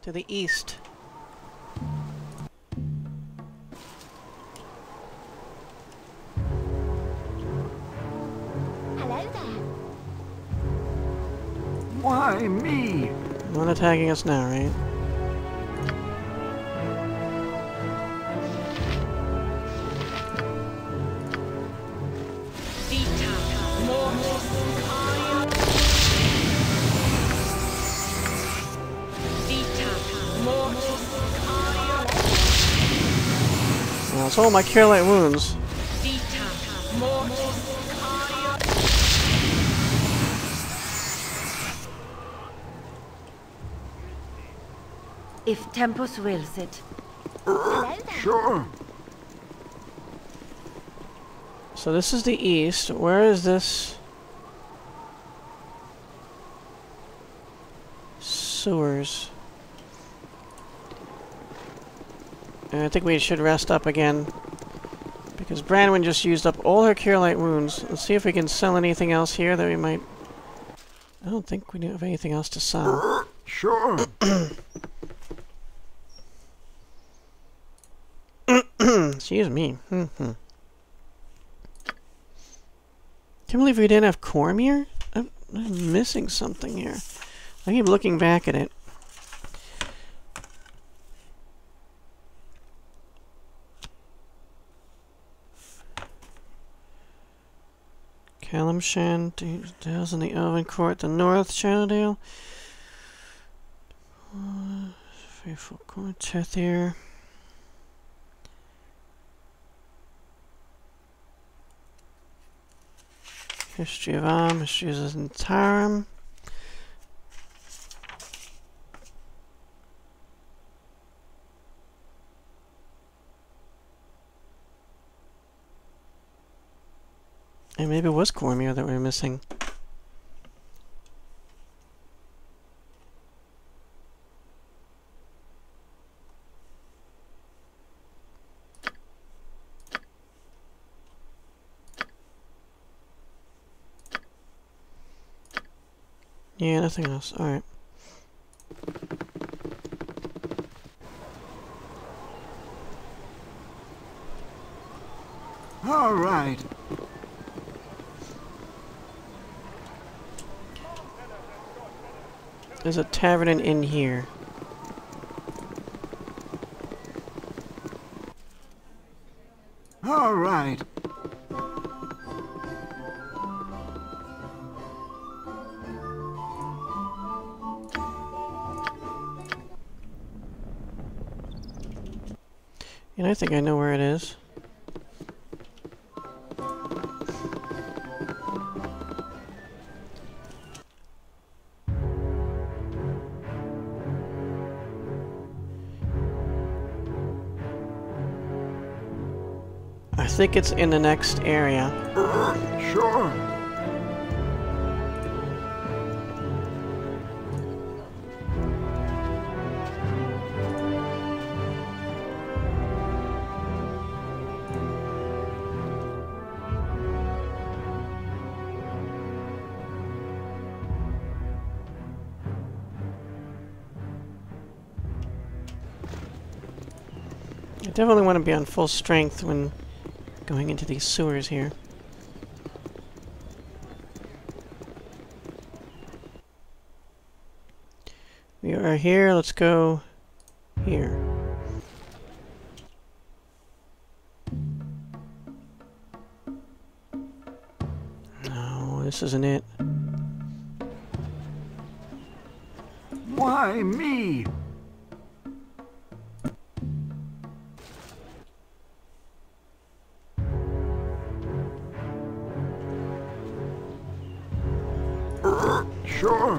To the east. Hello there. Why me? Not attacking us now, right? Well, it's all my cure light wounds. If Tempus wills it. Hello there. Sure. So this is the east. Where is this? Sewers. And I think we should rest up again. Because Branwen just used up all her cure light wounds. Let's see if we can sell anything else here that we might... I don't think we have anything else to sell. Sure. Excuse me. Can't believe we didn't have Cormier? I'm missing something here. I keep looking back at it. Calamshan, Dales in the Elven Court, the North Shadowdale. Faithful Court, Tethir. History of Am, History of Zentarum. And maybe it was Cormier that we were missing. Yeah, nothing else. Alright. All right. There's a tavern and inn here. All right. And I think I know where it is. I think it's in the next area. Sure. I definitely want to be on full strength when going into these sewers here. We are here, let's go here. No, this isn't it. Why me? Sure.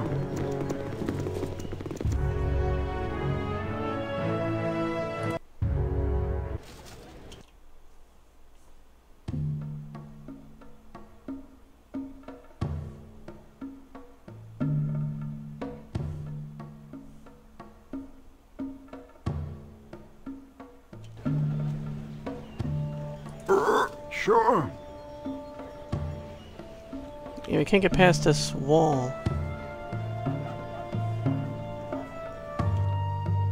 Sure. Yeah, we can't get past this wall.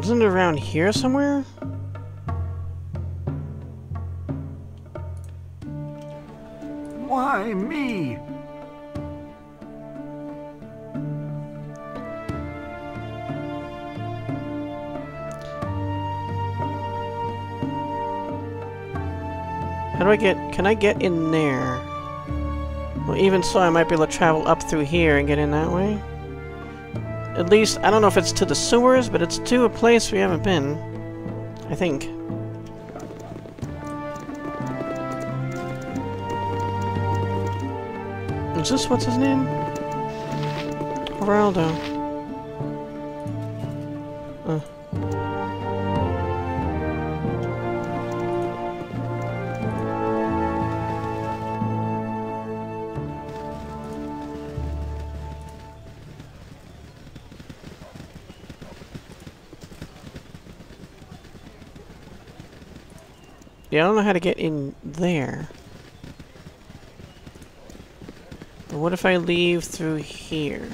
Isn't it around here somewhere? Why me? How do I get... Can I get in there? Well, even so, I might be able to travel up through here and get in that way. At least, I don't know if it's to the sewers, but it's to a place we haven't been. I think. Is this what's his name? Geraldo. Yeah, I don't know how to get in there. But what if I leave through here?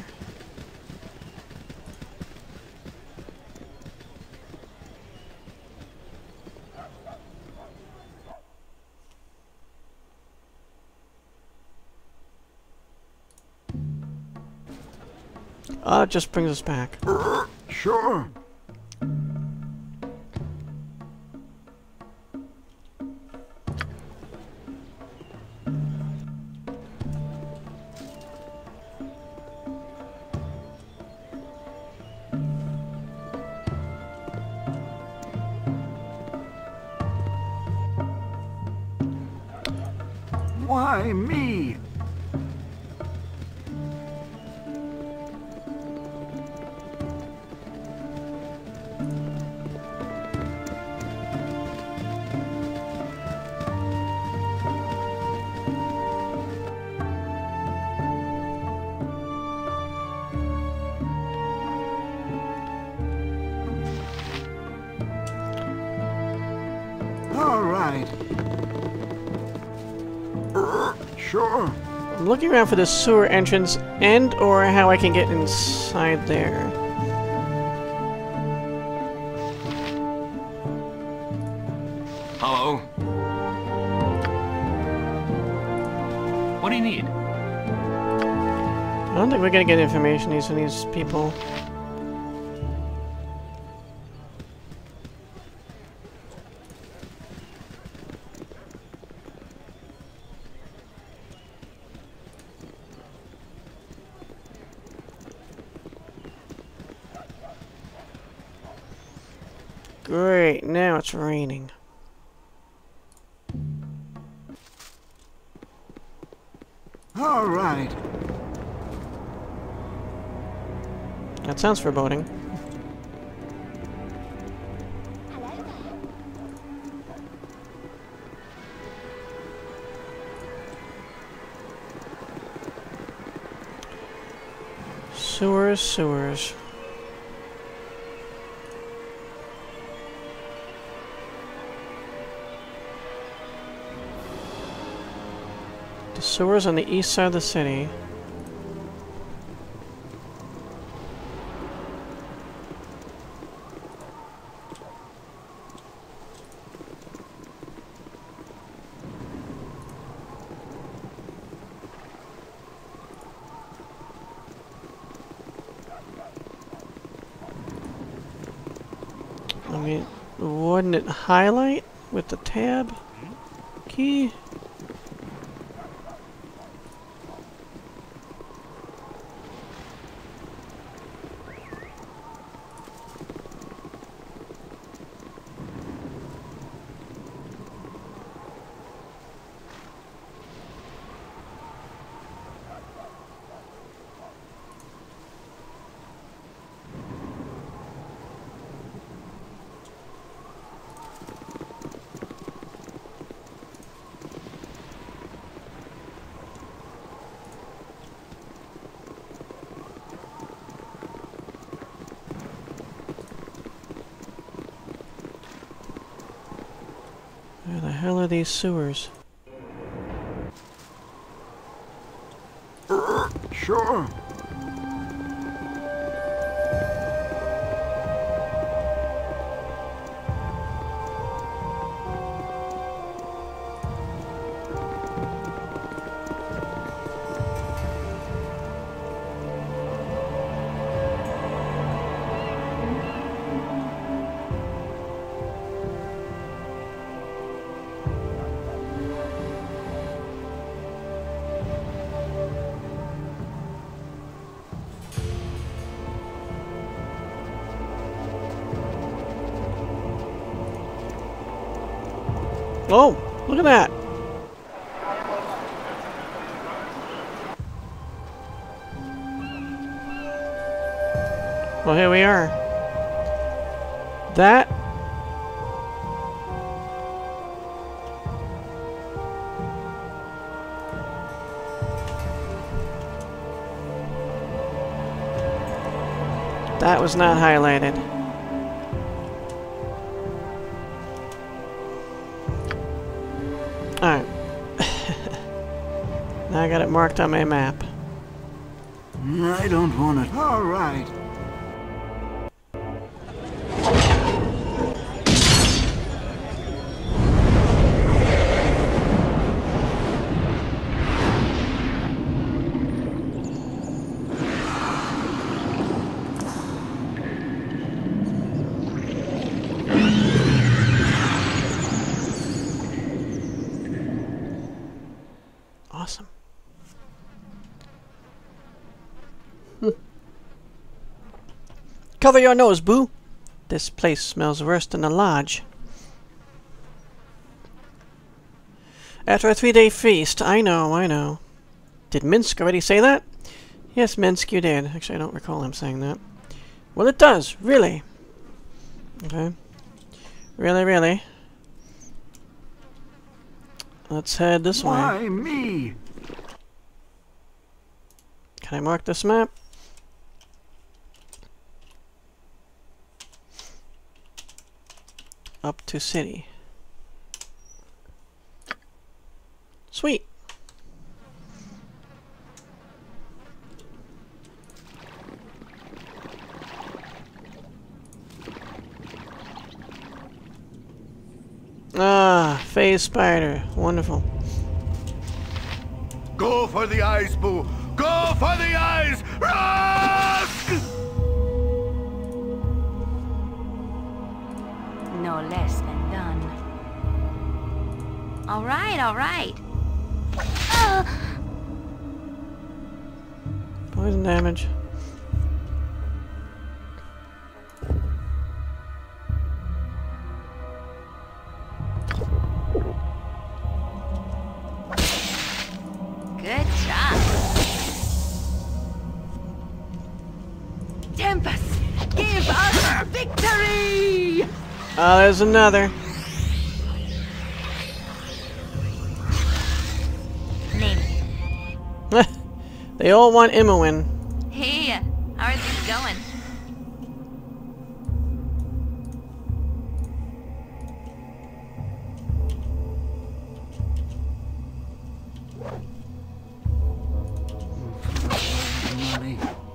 Oh, it just brings us back. Sure. Why me? All right. Sure. I'm looking around for the sewer entrance and or how I can get inside there. Hello? What do you need? I don't think we're gonna get information from these people. Great, now it's raining. All right. That sounds foreboding. Hello there. Sewers, sewers. The sewers on the east side of the city. I mean, wouldn't it highlight with the tab key? Where the hell are these sewers? Sure. Oh, look at that. Well, here we are. That... that was not highlighted. Alright. Now I got it marked on my map. I don't want it. All right. Awesome. Cover your nose, boo! This place smells worse than the lodge. After a 3-day feast, I know. Did Minsk already say that? Yes, Minsk, you did. Actually, I don't recall him saying that. Well, it does, really. Okay. Really. Let's head this way. Why me? Can I mark this map? Up to city. Sweet. Ah, phase spider. Wonderful. Go for the eyes, Boo! Go for the eyes! Rusk! No less than done. All right. Poison damage. Good job. Tempest, give us victory! Oh, there's another. Name. They all want Imoen. Hey, how are things going? Money.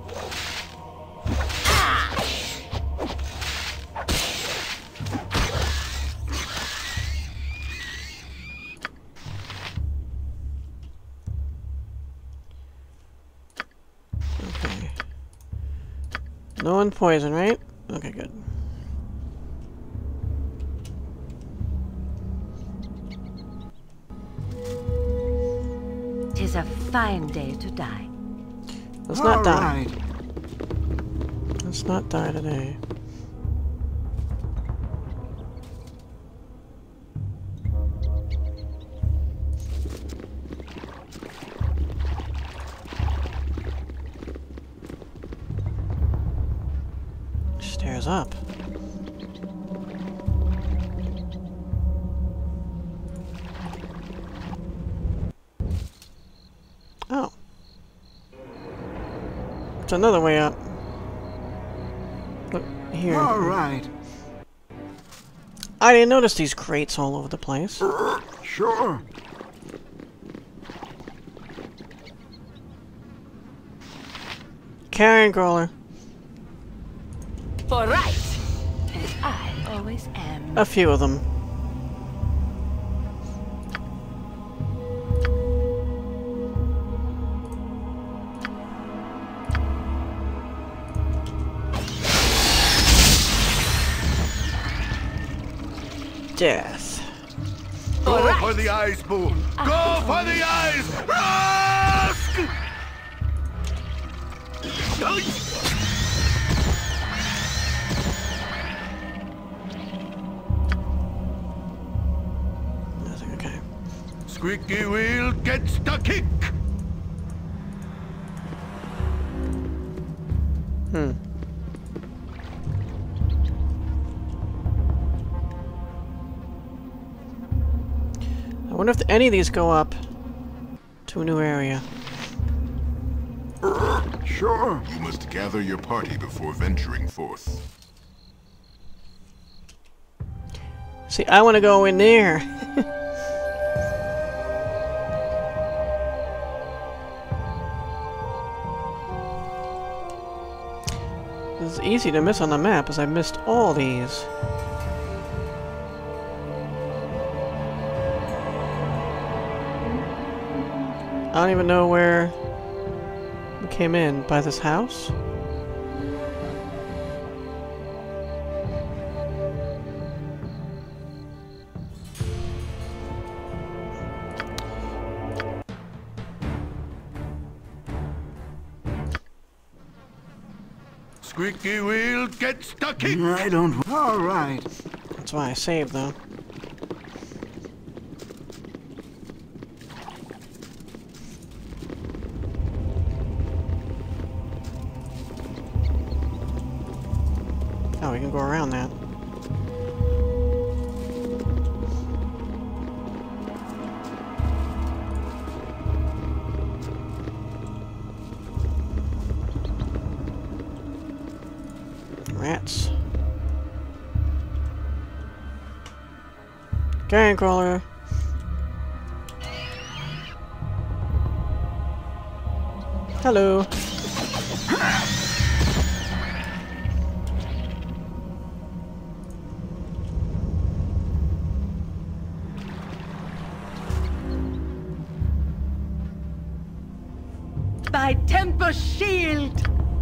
Okay. No one poison, right? Okay, good. Tis a fine day to die. Let's not die. Right. Let's not die today. Stairs up. Oh. It's another way up. Look, here. All right. I didn't notice these crates all over the place. Sure. Carrion crawler. For right, as I always am. A few of them. Death. Go Alright. for the eyes, Boo! Go for the eyes! Rusk! nothing, okay. Squeaky wheel gets the kick. I wonder if any of these go up to a new area. Sure. You must gather your party before venturing forth. See, I want to go in there. This is easy to miss on the map, as I missed all these. I don't even know where we came in. By this house? Squeaky wheel gets the kick. I don't... All right. That's why I saved, though. Oh, we can go around that. Rats. Carrion crawler. Hello. Thy temper shield!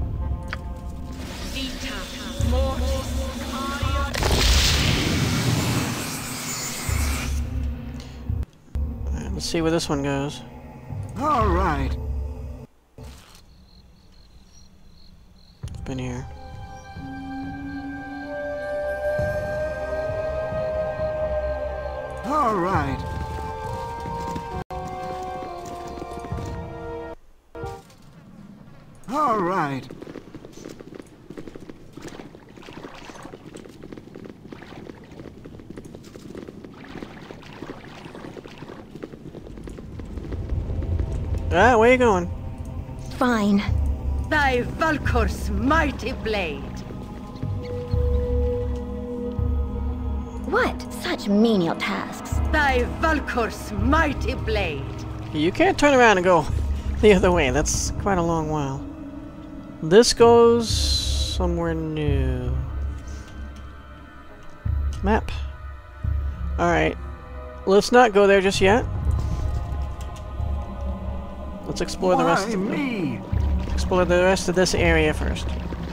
Alright, let's see where this one goes. All right. It's been here. All right. All right. Ah, where you going? Fine. Thy Valkor's mighty blade! What? Such menial tasks. Thy Valkor's mighty blade! You can't turn around and go the other way. That's quite a long while. This goes somewhere new. Map. Alright. Let's not go there just yet. Let's explore the rest Why of me? explore the rest of this area first.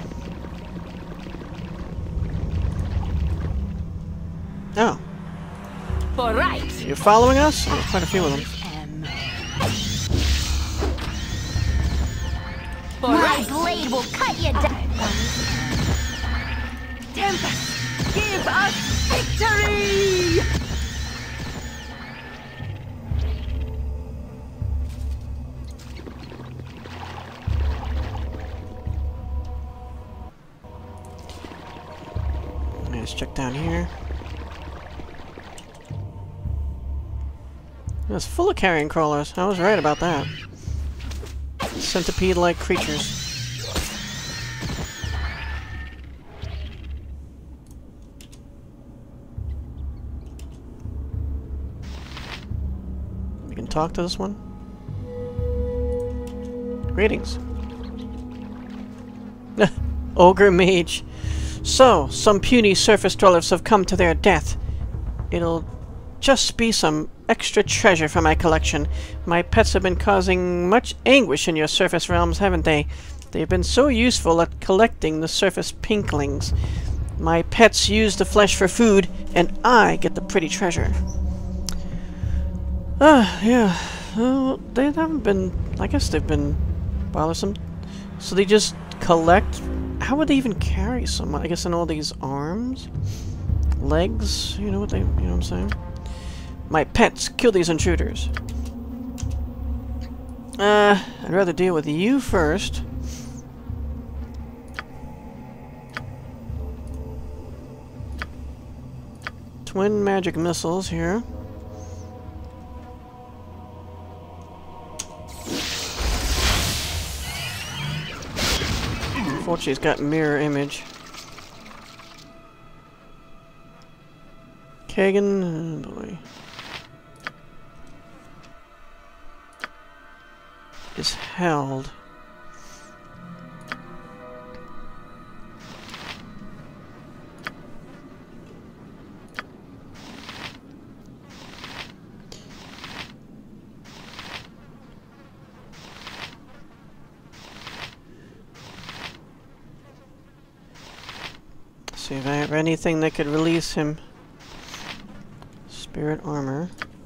Oh. For right. You're following us? Oh, quite a few of them. Am. My blade will cut you down. Tempest, give us victory! Let's check down here. It's full of carrion crawlers. I was right about that. Centipede-like creatures. We can talk to this one. Greetings. Ogre mage. So, some puny surface dwellers have come to their death. It'll just be some extra treasure for my collection. My pets have been causing much anguish in your surface realms, haven't they? They've been so useful at collecting the surface pinklings. My pets use the flesh for food, and I get the pretty treasure. Yeah. They haven't been... I guess they've been bothersome. So they just collect... How would they even carry someone? I guess in all these arms? Legs? You know what I'm saying? My pets, kill these intruders. I'd rather deal with you first. Twin magic missiles here. Unfortunately, it's got mirror image. Kagan, oh boy. Is held. See if I have anything that could release him. Spirit armor.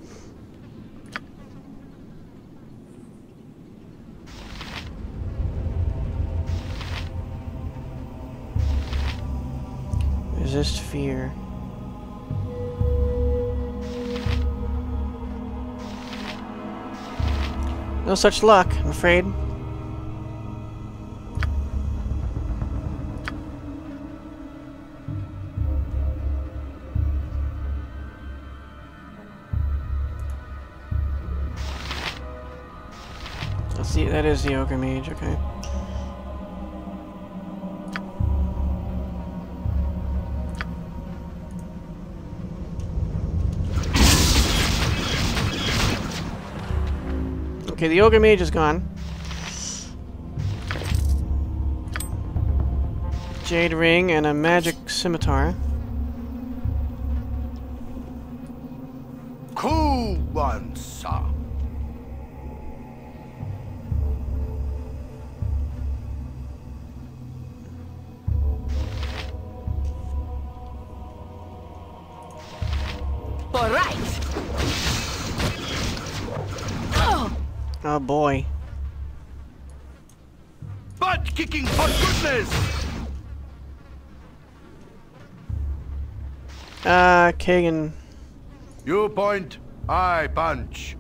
Resist fear. No such luck, I'm afraid. See, that is the Ogre Mage, okay. Okay, the Ogre Mage is gone. Jade Ring and a Magic Scimitar. Cool one, sir. All right. Oh boy. Butt kicking for goodness! Kagan. You point, I punch.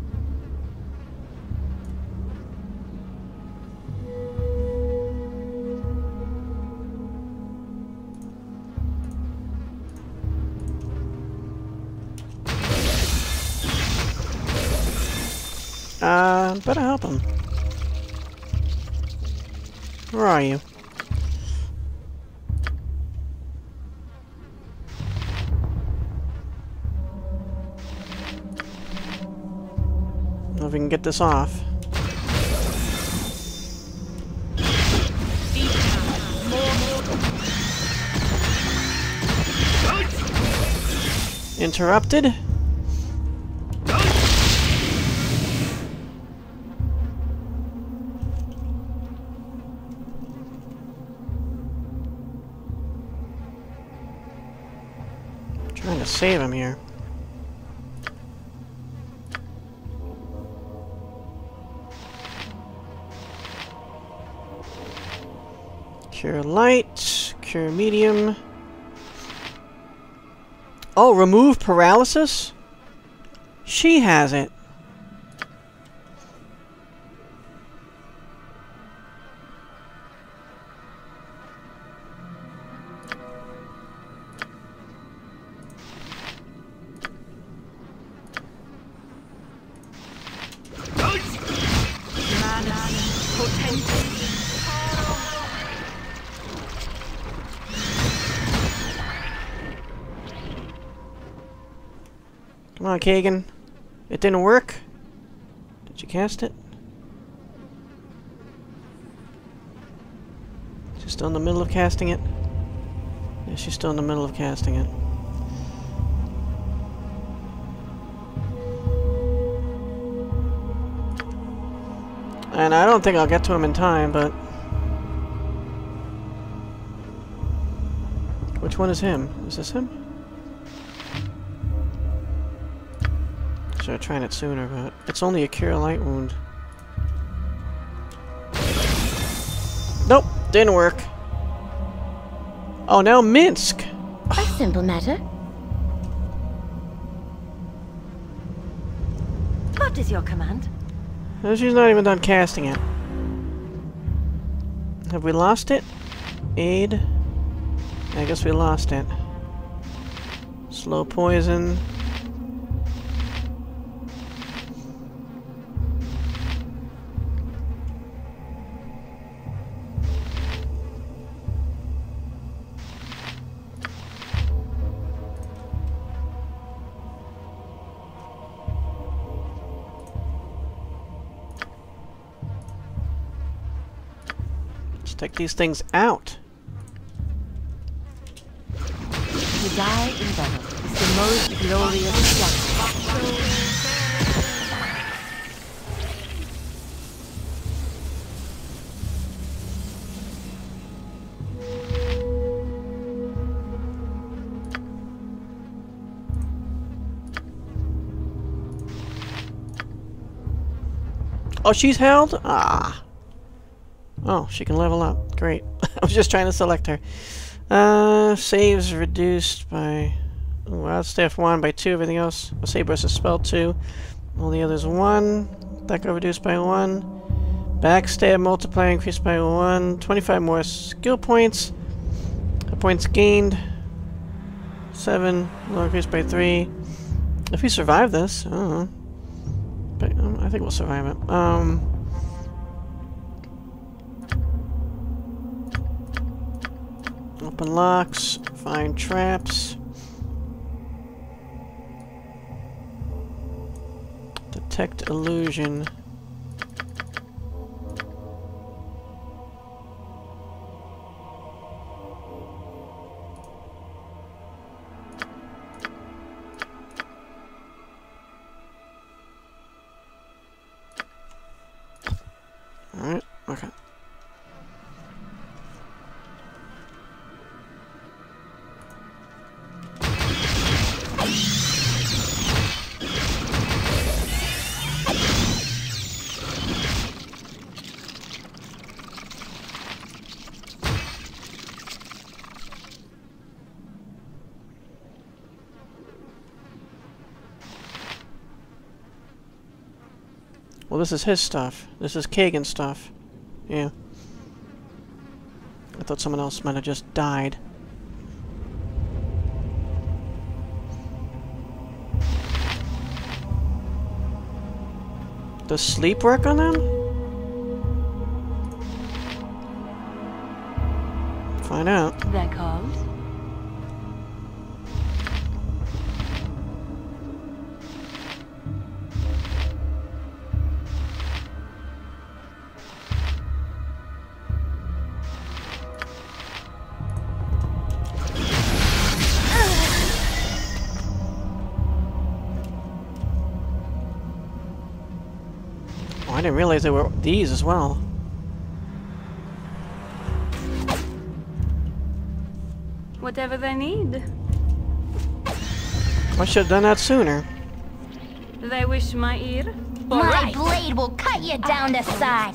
Better help him. Where are you? I don't know if we can get this off. Interrupted? Trying to save him here. Cure light, cure medium. Oh, remove paralysis? She has it. Come on, Kagan. It didn't work? Did you cast it? She's still in the middle of casting it? Yeah, she's still in the middle of casting it. And I don't think I'll get to him in time, but... Which one is him? Is this him? Should have tried it sooner, but... It's only a cure light wound. Nope, didn't work. Oh, now Minsk! A simple matter. What is your command? She's not even done casting it. Have we lost it? Aid? I guess we lost it. Slow poison. Let's take these things out. To die in battle is the most glorious death. Oh, she's held? Ah. Oh, she can level up. Great. I was just trying to select her. Saves reduced by... Wild Staff 1 by 2. Everything else. Save versus spell 2. All the others 1. That got reduced by 1. Backstab multiplier increased by 1. 25 more skill points. Points gained. 7. Will increase by 3. If we survive this, I don't know. But I think we'll survive it. Open locks, find traps, detect illusion. Alright, okay. Well, this is his stuff. This is Kagan's stuff. Yeah. I thought someone else might have just died. Does sleep work on them? Find out. They're called? I didn't realize there were these as well. Whatever they need. I should have done that sooner. They wish my ear? My blade will cut you down to size.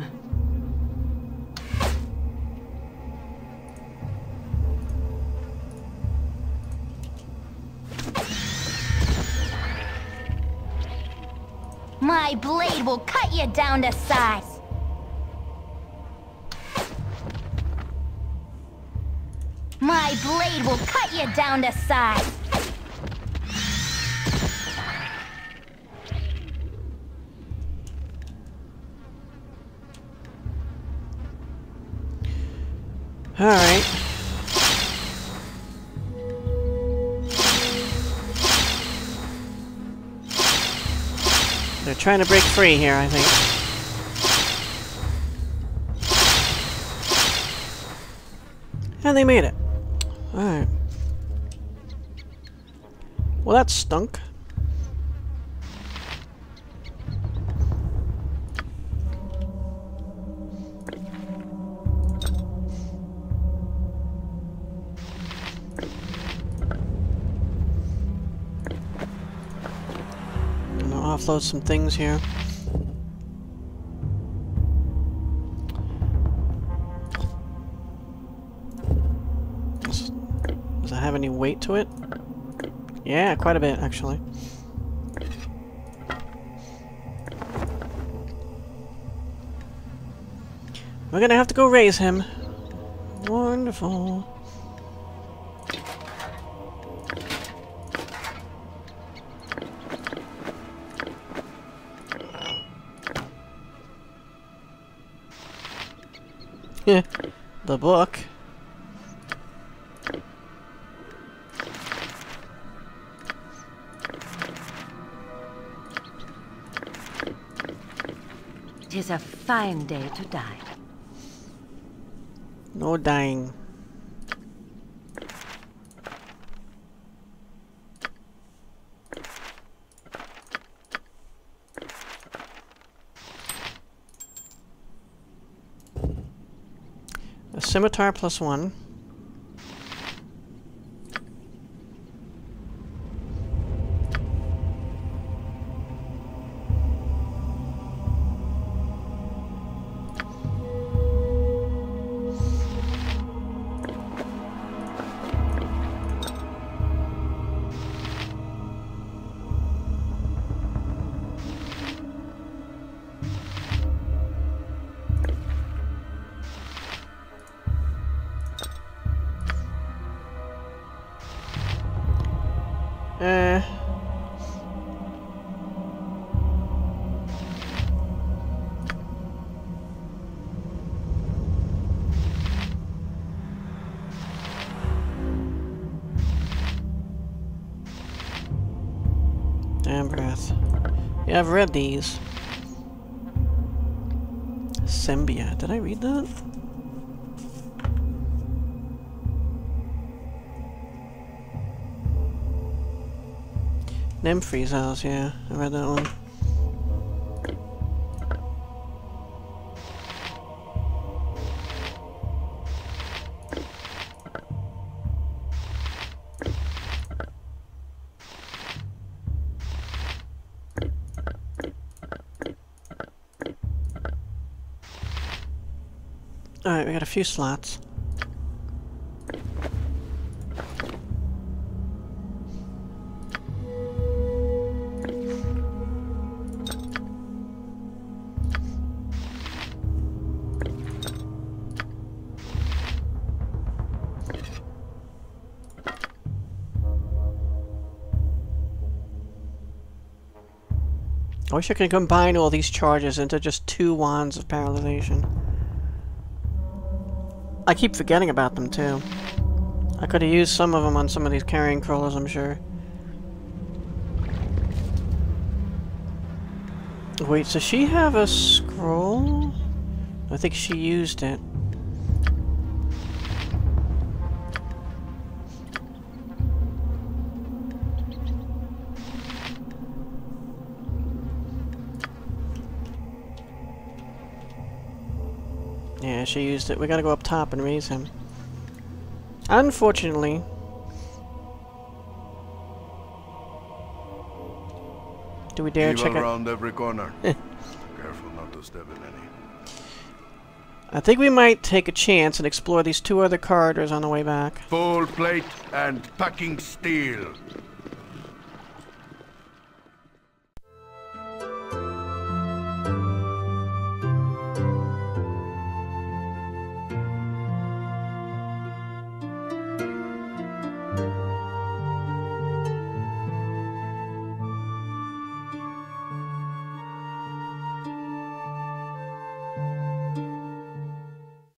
My blade will cut you down to size. My blade will cut you down to size. All right. They're trying to break free here, I think. And they made it. Alright. Well, that stunk. Offload some things here. Does it have any weight to it? Yeah, quite a bit, actually. We're gonna have to go raise him. Wonderful. The book. It is a fine day to die. No dying. A scimitar +1. Damn breath. Yeah, I've read these. Symbia. Did I read that? Nymphrey's house, yeah. I read that one. Alright, we got a few slots. I wish I could combine all these charges into just 2 wands of paralyzation. I keep forgetting about them too. I could have used some of them on some of these carrying crawlers, I'm sure. Wait, does she have a scroll? I think she used it. Yeah, she used it. We gotta go up top and raise him. Unfortunately. Do we dare check out? around every corner. Careful not to step in any. I think we might take a chance and explore these 2 other corridors on the way back. Full plate and packing steel.